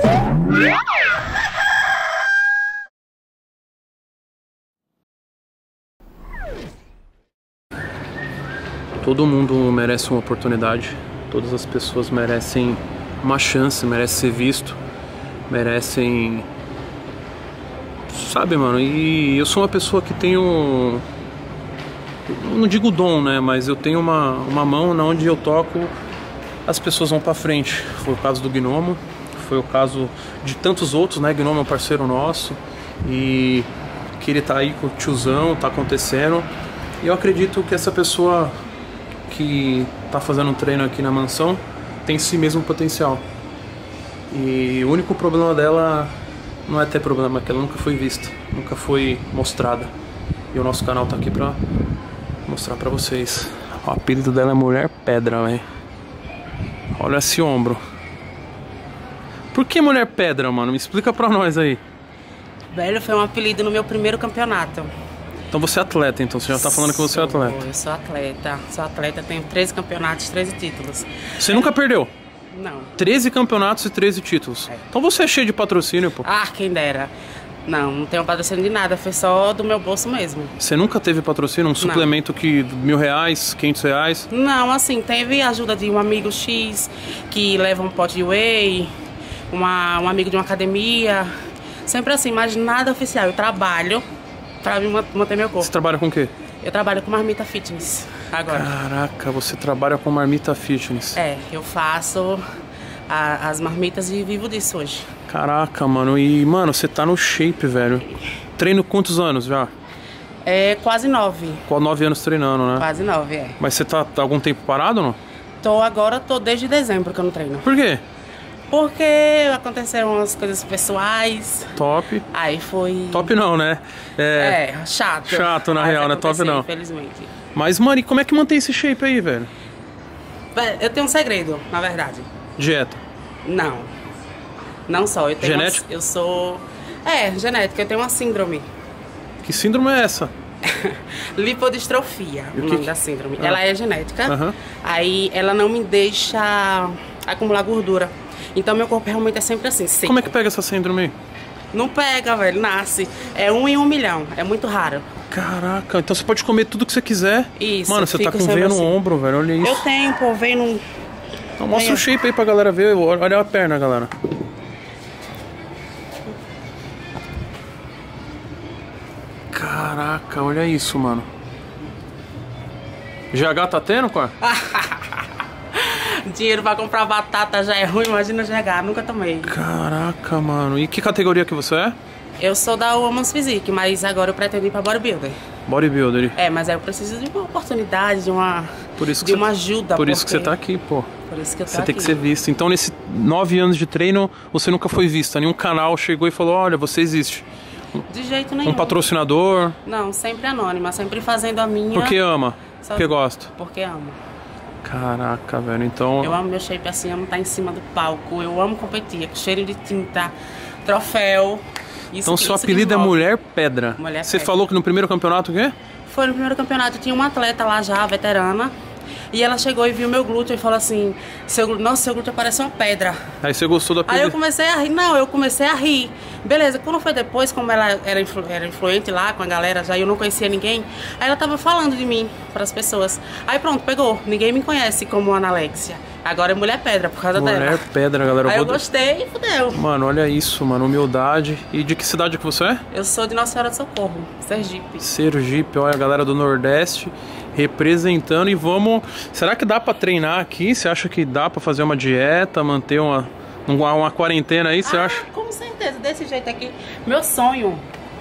Todo mundo merece uma oportunidade, todas as pessoas merecem uma chance, merecem ser visto, merecem... Sabe, mano, e eu sou uma pessoa que tenho... Não digo dom, né, mas eu tenho uma mão na onde eu toco, as pessoas vão pra frente. Foi o caso do Gnomo, foi o caso de tantos outros, né, Gnomo é um parceiro nosso, e que ele tá aí com o tiozão, tá acontecendo, e eu acredito que essa pessoa que tá fazendo um treino aqui na mansão tem esse mesmo potencial. E o único problema dela não é ter problema, é que ela nunca foi vista, nunca foi mostrada. E o nosso canal tá aqui pra mostrar pra vocês. O apelido dela é Mulher Pedra, velho. Olha esse ombro. Por que Mulher Pedra, mano? Me explica pra nós aí. Velho, foi um apelido no meu primeiro campeonato. Então você é atleta, então você já tá falando que você é atleta. Eu sou atleta, tenho 13 campeonatos, 13 títulos. Você nunca perdeu? Não. 13 campeonatos e 13 títulos. Então você é cheio de patrocínio, pô. Ah, quem dera. Não tenho patrocínio de nada, foi só do meu bolso mesmo. Você nunca teve patrocínio? Um suplemento que R$1.000, R$500? Não, assim, teve ajuda de um amigo X que leva um pote de whey, um amigo de uma academia. Sempre assim, mas nada oficial. Eu trabalho pra manter meu corpo. Você trabalha com o quê? Eu trabalho com Marmita Fitness agora. Caraca, você trabalha com Marmita Fitness. É, eu faço as marmitas e vivo disso hoje. Caraca, mano. E, mano, você tá no shape, velho. Treino quantos anos já? É quase 9. 9 anos treinando, né? Quase 9, é. Mas você tá algum tempo parado ou não? Tô desde dezembro que eu não treino. Por quê? Porque aconteceram umas coisas pessoais. Top. Aí foi... Top não, né? Chato. Chato, na real, né? Top não. Infelizmente. Mas, mano, e como é que mantém esse shape aí, velho? Eu tenho um segredo, na verdade. Dieta? Não. Não só. Eu tenho genética? Eu sou... genética. Eu tenho uma síndrome. Que síndrome é essa? Lipodistrofia, o nome da síndrome. Ela é genética. Aí ela não me deixa acumular gordura. Então meu corpo realmente é sempre assim, seco. Como é que pega essa síndrome aí? Não pega, velho, nasce. É 1 em 1 milhão, é muito raro. Caraca, então você pode comer tudo que você quiser. Isso. Mano, você tá com veia no ombro, velho, olha isso. Eu tenho, pô, veio no... Então mostra o shape aí pra galera ver, olha a perna, galera. Caraca, olha isso, mano. GH tá tendo, cara? Dinheiro pra comprar batata já é ruim, imagina GH, nunca tomei. Caraca, mano. E que categoria que você é? Eu sou da Women's Physique, mas agora eu pretendo ir pra bodybuilder. Bodybuilder? É, mas aí eu preciso de uma oportunidade, de uma ajuda. Por isso que você tá aqui, pô. Por isso que eu tô aqui. Você tem que ser vista. Então, nesses 9 anos de treino, você nunca foi vista. Nenhum canal chegou e falou, olha, você existe. De jeito nenhum. Um patrocinador? Não, sempre anônima, sempre fazendo a minha. Porque ama? Porque gosta? Porque amo. Caraca, velho, então... Eu amo meu shape assim, amo estar em cima do palco, eu amo competir, com cheiro de tinta, troféu. Então seu apelido é Mulher Pedra. Mulher Você Pedra. falou que no primeiro campeonato o quê? Foi no primeiro campeonato, tinha uma atleta lá já, veterana, e ela chegou e viu meu glúteo e falou assim, nossa, seu glúteo parece uma pedra. Aí você gostou do apelido? Aí eu comecei a rir, eu comecei a rir. Beleza, quando foi depois, como ela era influente lá com a galera, já eu não conhecia ninguém, aí ela tava falando de mim para as pessoas. Aí pronto, pegou, ninguém me conhece como Ana Alexia. Agora é Mulher Pedra, por causa dela. Mulher Pedra, galera. Aí eu gostei e fudeu. Mano, olha isso, mano, humildade. E de que cidade que você é? Eu sou de Nossa Senhora do Socorro, Sergipe. Sergipe, olha a galera do Nordeste representando e vamos... Será que dá pra treinar aqui? Você acha que dá pra fazer uma dieta, manter uma quarentena aí, você acha? Com certeza, desse jeito aqui. Meu sonho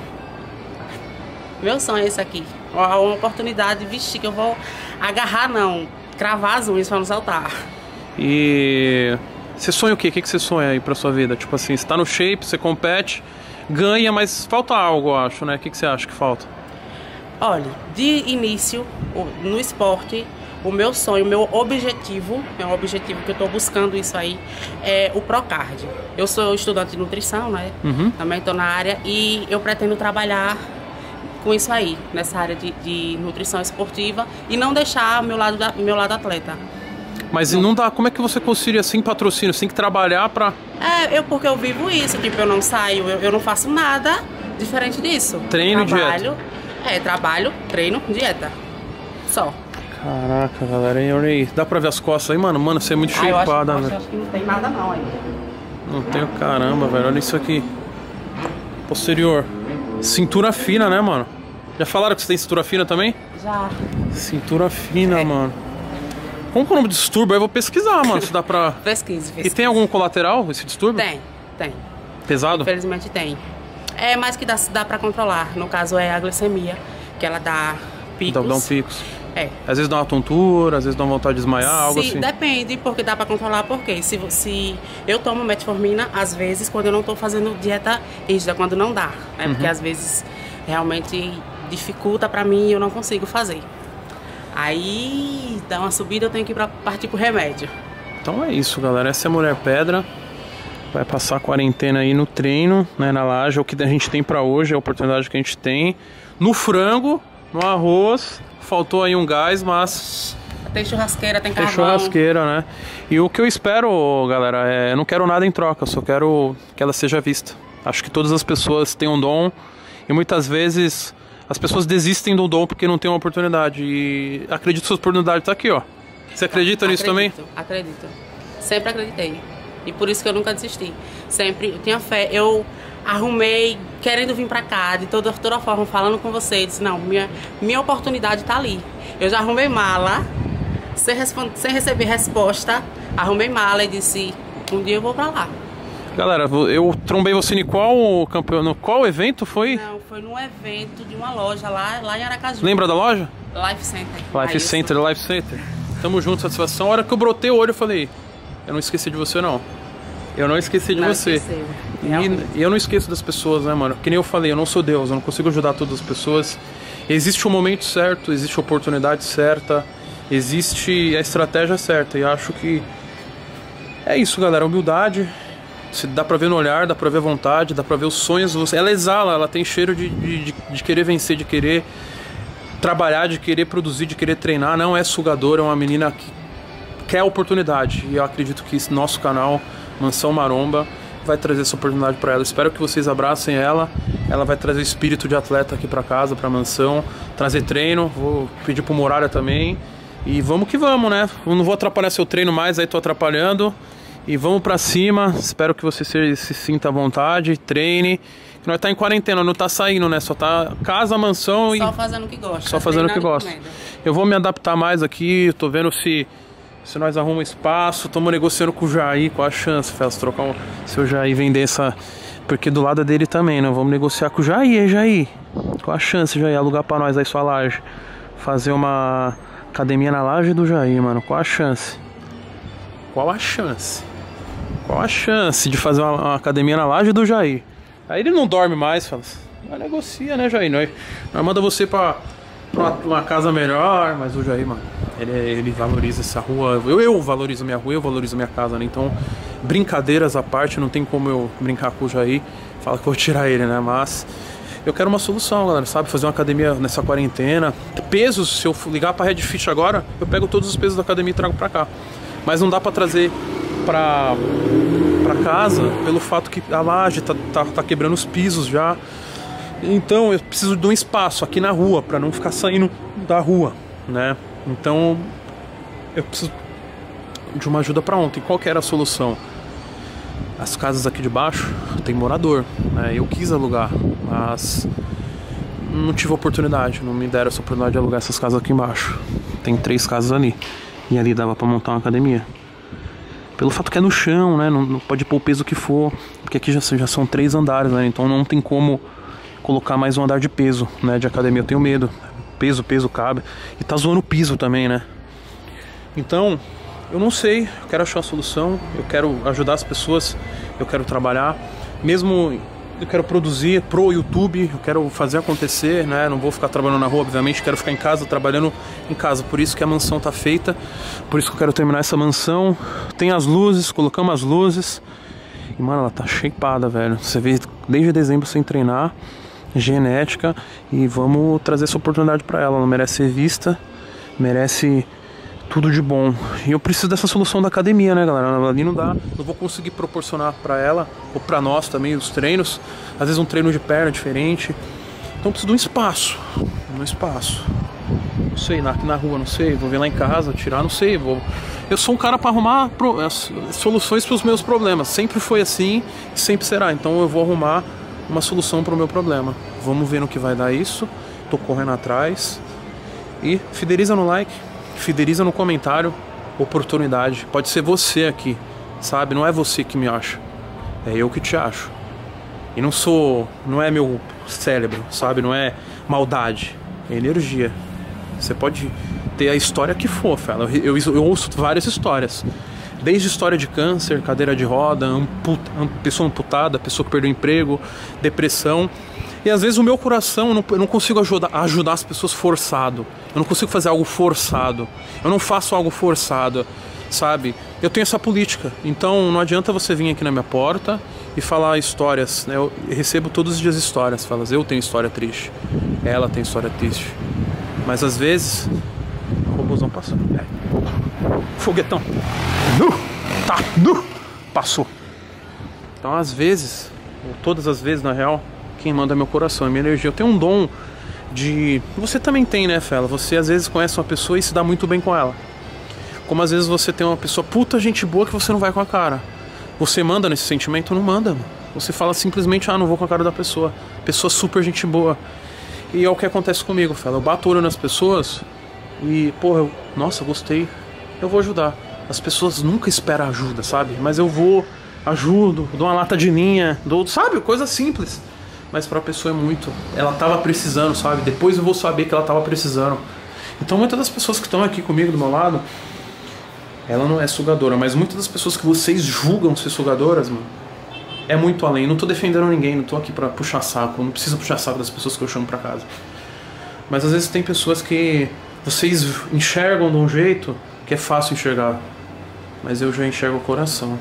é esse aqui. Uma oportunidade, vixe, que eu vou agarrar, cravar as unhas pra não saltar. E você sonha o quê? O que você sonha aí pra sua vida? Tipo assim, você tá no shape, você compete, ganha, mas falta algo, eu acho, né? O que você acha que falta? Olha, de início, no esporte, o meu sonho, o meu objetivo que eu tô buscando isso aí, é o Procard. Eu sou estudante de nutrição, né? Também tô na área e eu pretendo trabalhar com isso aí, nessa área de nutrição esportiva e não deixar meu lado atleta. Mas não dá, como é que você concilia sem patrocínio? Você tem que trabalhar pra... Porque eu vivo isso, tipo, eu não saio, eu não faço nada diferente disso. Treino, dieta. Trabalho, treino, dieta. Só. Caraca, galera, olha aí. Dá pra ver as costas aí, mano? Mano, você é muito shapeada, né? Eu acho que não tem nada não aí. Não tem, caramba, velho. Olha isso aqui. Posterior. Cintura fina, né, mano? Já falaram que você tem cintura fina também? Já. Cintura fina, mano. Como que é o nome do distúrbio? Eu vou pesquisar, mano, se dá pra... Pesquise. E tem algum colateral esse distúrbio? Tem. Pesado? Infelizmente tem. É, mas que dá pra controlar. No caso é a glicemia, que ela dá picos. Dá um picos. Às vezes dá uma tontura, às vezes dá uma vontade de desmaiar, algo assim. Depende, porque dá pra controlar, porque se eu tomo metformina, às vezes, quando eu não tô fazendo dieta rígida, quando não dá, né? Porque às vezes realmente dificulta pra mim e eu não consigo fazer. Aí dá uma subida, eu tenho que partir pro remédio. Então é isso, galera. Essa é a Mulher Pedra. Vai passar a quarentena aí no treino, né, na laje. O que a gente tem pra hoje, a oportunidade que a gente tem. No frango, no arroz. Faltou aí um gás, mas... Tem churrasqueira, tem carvão. Tem churrasqueira, né? E o que eu espero, galera, eu não quero nada em troca. Eu só quero que ela seja vista. Acho que todas as pessoas têm um dom. E muitas vezes as pessoas desistem do dom porque não tem uma oportunidade. E acredito que essa oportunidade tá aqui, ó. Você acredita nisso também? Acredito. Sempre acreditei. E por isso que eu nunca desisti. Sempre, eu tinha fé. Eu arrumei, querendo vir pra cá, de toda forma, falando com você. Disse, não, minha oportunidade tá ali. Eu já arrumei mala, sem receber resposta. Arrumei mala e disse, um dia eu vou pra lá. Galera, eu trombei você em qual campeonato? Qual evento foi? Não, foi num evento de uma loja lá em Aracaju. Lembra da loja? Life Center. Life Center. Tamo junto, satisfação. A hora que eu brotei o olho, eu falei, eu não esqueci de você, não. Eu não esqueci de você. E eu não esqueço das pessoas, né, mano? Que nem eu falei, eu não sou Deus, eu não consigo ajudar todas as pessoas. Existe o momento certo, existe a oportunidade certa, existe a estratégia certa. E acho que é isso, galera. Humildade, dá pra ver no olhar, dá pra ver a vontade, dá pra ver os sonhos. Ela exala, ela tem cheiro de querer vencer, de querer trabalhar, de querer produzir, de querer treinar. Não é sugadora, é uma menina que quer a oportunidade. E eu acredito que esse nosso canal, Mansão Maromba, vai trazer essa oportunidade para ela. Espero que vocês abracem ela. Ela vai trazer o espírito de atleta aqui para casa, para mansão, trazer treino. Vou pedir pro Muralha também. E vamos que vamos, né? Eu não vou atrapalhar seu treino mais, aí tô atrapalhando. E vamos para cima. Espero que você se sinta à vontade, treine. Que nós tá em quarentena, não tá saindo, né? Só tá casa, mansão e... Só fazendo o que gosta. Só fazendo o que gosta. Eu vou me adaptar mais aqui, tô vendo se nós arrumamos espaço. Estamos negociando com o Jair, qual a chance, Fels, trocar se o Jair vender essa... Porque do lado dele também, né? Vamos negociar com o Jair, hein, Jair? Qual a chance, Jair? Alugar pra nós aí sua laje. Fazer uma academia na laje do Jair, mano. Qual a chance? Qual a chance? Qual a chance de fazer uma academia na laje do Jair? Aí ele não dorme mais, Fels. Mas negocia, né, Jair? Nós manda você pra uma casa melhor, mas o Jair, mano, ele valoriza essa rua. Eu valorizo minha rua, eu valorizo minha casa, né? Então, brincadeiras à parte, não tem como eu brincar com o Jair. Fala que eu vou tirar ele, né? Mas eu quero uma solução, galera, sabe? Fazer uma academia nessa quarentena. Pesos, se eu ligar pra Red Fit agora, eu pego todos os pesos da academia e trago pra cá. Mas não dá pra trazer pra casa pelo fato que a laje tá quebrando os pisos já. Então eu preciso de um espaço aqui na rua para não ficar saindo da rua, né? Então eu preciso de uma ajuda para ontem. Qual que era a solução? As casas aqui de baixo tem morador, né? Eu quis alugar, mas não tive oportunidade, não me deram essa oportunidade de alugar essas casas aqui embaixo. Tem 3 casas ali e ali dava para montar uma academia. Pelo fato que é no chão, né? Não pode pôr o peso que for, porque aqui já são 3 andares, né? Então não tem como colocar mais um andar de peso, né, de academia. Eu tenho medo, peso cabe, e tá zoando o piso também, né? Então, eu não sei, eu quero achar uma solução, eu quero ajudar as pessoas, eu quero trabalhar, mesmo eu quero produzir pro YouTube, eu quero fazer acontecer, né? Não vou ficar trabalhando na rua, obviamente, quero ficar em casa, trabalhando em casa. Por isso que a mansão tá feita, por isso que eu quero terminar essa mansão. Tem as luzes, colocamos as luzes, e mano, ela tá shapeada, velho. Você vê desde dezembro sem treinar, genética, e vamos trazer essa oportunidade para ela. Ela merece ser vista, merece tudo de bom. E eu preciso dessa solução da academia, né, galera? Ali não dá, não vou conseguir proporcionar pra ela, ou pra nós também, os treinos. Às vezes um treino de perna diferente. Então eu preciso de um espaço. Não sei, aqui na rua, não sei. Vou ver lá em casa, tirar, não sei. Eu sou um cara pra arrumar soluções pros meus problemas. Sempre foi assim, sempre será. Então eu vou arrumar uma solução pro meu problema. Vamos ver no que vai dar isso. Tô correndo atrás. E fideliza no like. Fideliza no comentário, oportunidade. Pode ser você aqui, sabe? Não é você que me acha, é eu que te acho. E não é meu cérebro, sabe? Não é maldade, é energia. Você pode ter a história que for, fala. Eu ouço várias histórias. Desde história de câncer, cadeira de roda, pessoa amputada, pessoa que perdeu emprego, depressão. E às vezes o meu coração, eu não consigo ajudar as pessoas forçado. Eu não consigo fazer algo forçado. Eu não faço algo forçado, sabe? Eu tenho essa política. Então não adianta você vir aqui na minha porta e falar histórias, né? Eu recebo todos os dias histórias. Falas, eu tenho história triste. Ela tem história triste. Mas às vezes... O robôzão passou. Foguetão. Passou. Então às vezes, ou todas as vezes na real... Quem manda é meu coração, é minha energia. Eu tenho um dom de... Você também tem, né, Fela? Você às vezes conhece uma pessoa e se dá muito bem com ela. Como às vezes você tem uma pessoa puta gente boa que você não vai com a cara. Você manda nesse sentimento? Não manda, mano. Você fala simplesmente, não vou com a cara da pessoa. Pessoa super gente boa. E é o que acontece comigo, Fela. Eu bato o olho nas pessoas e, porra, nossa, gostei. Eu vou ajudar. As pessoas nunca esperam ajuda, sabe? Mas eu vou, ajudo, dou uma lata de linha, sabe? Coisa simples. Mas pra pessoa é muito. Ela tava precisando, sabe? Depois eu vou saber que ela tava precisando. Então muitas das pessoas que estão aqui comigo do meu lado, ela não é sugadora, mas muitas das pessoas que vocês julgam ser sugadoras, mano, é muito além. Não tô defendendo ninguém, não tô aqui pra puxar saco. Não preciso puxar saco das pessoas que eu chamo pra casa. Mas às vezes tem pessoas que vocês enxergam de um jeito que é fácil enxergar. Mas eu já enxergo o coração.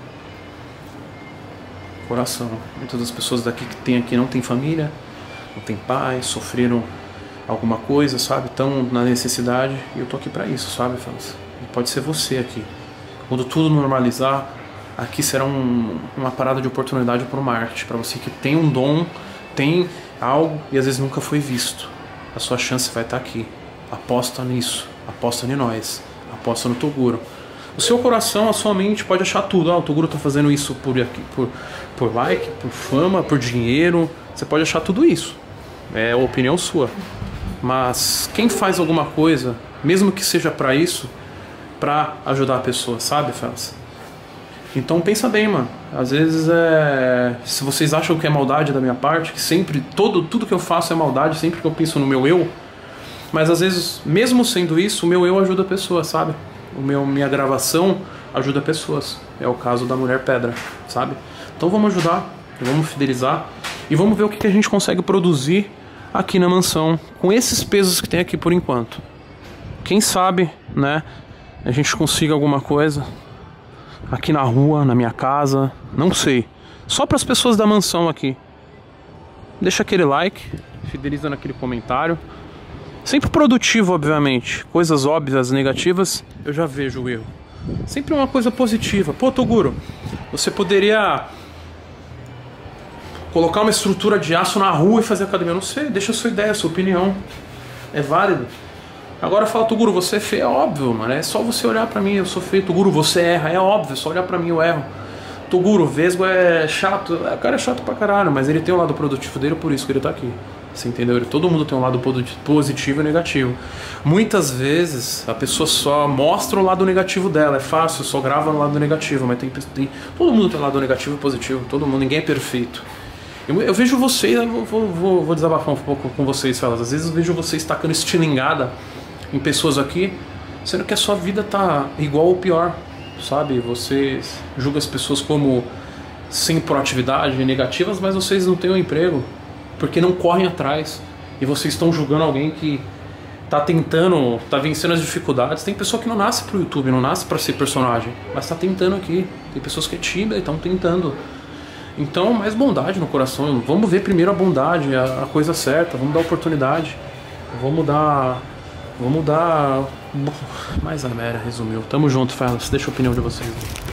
Muitas das pessoas daqui que tem aqui não tem família, não tem pai, sofreram alguma coisa, sabe? Estão na necessidade e eu tô aqui pra isso, sabe, Fãs? E pode ser você aqui. Quando tudo normalizar, aqui será uma parada de oportunidade pro marketing, pra você que tem um dom, tem algo e às vezes nunca foi visto. A sua chance vai estar aqui. Aposta nisso, aposta em nós, aposta no Toguro. O seu coração, a sua mente pode achar tudo. O Toguro tá fazendo isso por like, por fama, por dinheiro. Você pode achar tudo isso. É a opinião sua. Mas quem faz alguma coisa, mesmo que seja pra isso, pra ajudar a pessoa, sabe, Fels? Então pensa bem, mano. Às vezes se vocês acham que é maldade da minha parte, que sempre, tudo que eu faço é maldade, sempre que eu penso no meu eu. Mas às vezes, mesmo sendo isso, o meu eu ajuda a pessoa, sabe? Minha gravação ajuda pessoas. É o caso da Mulher Pedra, sabe? Então vamos ajudar, vamos fidelizar e vamos ver o que a gente consegue produzir aqui na mansão com esses pesos que tem aqui por enquanto. Quem sabe, né, a gente consiga alguma coisa aqui na rua, na minha casa, não sei. Só para as pessoas da mansão aqui. Deixa aquele like, fideliza naquele comentário. Sempre produtivo, obviamente. Coisas óbvias, negativas, eu já vejo o erro. Sempre uma coisa positiva. Pô, Toguro, você poderia colocar uma estrutura de aço na rua e fazer academia. Eu não sei, deixa a sua ideia, a sua opinião. É válido. Agora fala, Toguro, você é feio. É óbvio, mano. É só você olhar pra mim, eu sou feio. Toguro, você erra. É óbvio, é só olhar pra mim, eu erro. Toguro, Vesgo é chato. O cara é chato pra caralho, mas ele tem o lado produtivo dele, por isso que ele tá aqui. Você entendeu? Todo mundo tem um lado positivo e negativo. Muitas vezes a pessoa só mostra o lado negativo dela. É fácil, só grava no lado negativo. Mas todo mundo tem um lado negativo e positivo. Todo mundo, ninguém é perfeito. Eu vejo vocês, eu vou desabafar um pouco com vocês, Felas. Às vezes eu vejo vocês tacando estilingada em pessoas aqui, sendo que a sua vida tá igual ou pior, sabe? Vocês julgam as pessoas como sem proatividade, negativas, mas vocês não têm um emprego. Porque não correm atrás. E vocês estão julgando alguém que tá tentando, tá vencendo as dificuldades. Tem pessoa que não nasce pro YouTube, não nasce pra ser personagem, mas tá tentando aqui. Tem pessoas que é tímida e estão tentando. Então, mais bondade no coração. Vamos ver primeiro a bondade, a coisa certa. Vamos dar oportunidade. Vamos dar Vou mudar. Mais a mera, resumiu. Tamo junto, Ferlas. Deixa a opinião de vocês.